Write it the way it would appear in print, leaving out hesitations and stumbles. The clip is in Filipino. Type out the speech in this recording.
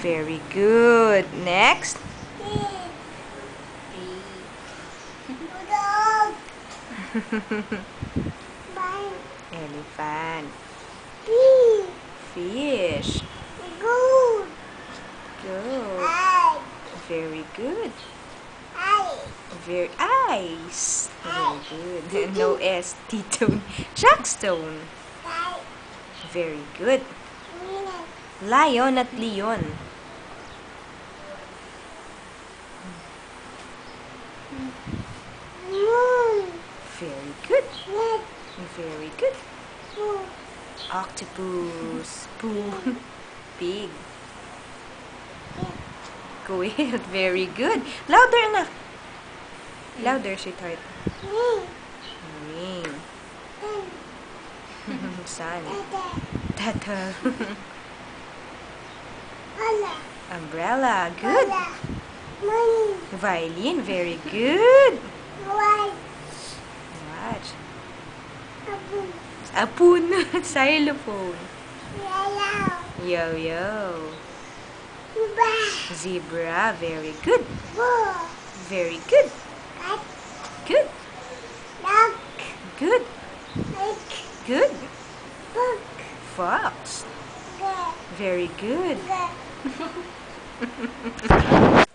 Very good. Next. Elephant. Fish. Good. Very good. Very ice. Very good. No S. T-tone. Jackstone. Very good. Lion at Leon. Very good. Very good. Octopus. Poo. Pig. Quail. Very good. Louder, anak. Louder, sweetheart. Ring. Sun. Tata. Umbrella. Good. Violin. Very good. Watch. Apun. Xylophone. Yo-yo. Zebra. Very good. Very good. Good. Good. Good. Fox. Very good.